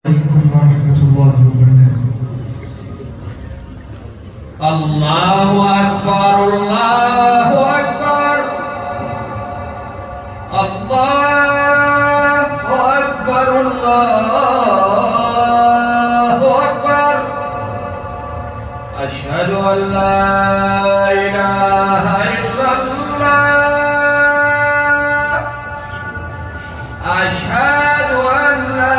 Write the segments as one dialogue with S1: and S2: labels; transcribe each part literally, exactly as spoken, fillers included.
S1: عليكم ورحمة الله وبركاته.
S2: الله أكبر الله أكبر الله أكبر الله أكبر. أشهد أن لا إله إلا الله. أشهد أن لا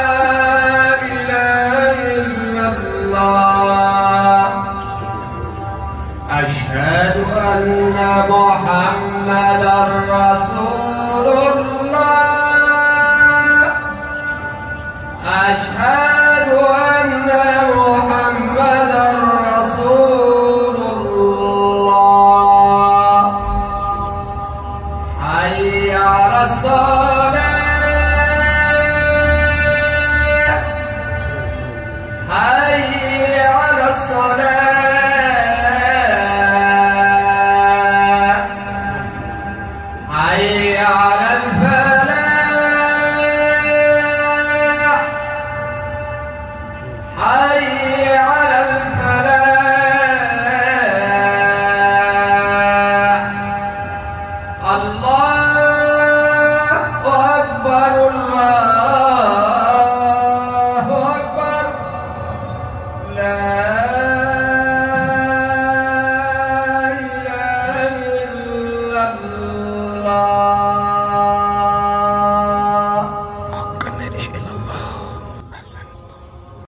S2: أشهد أن محمدًا رسول الله. أشهد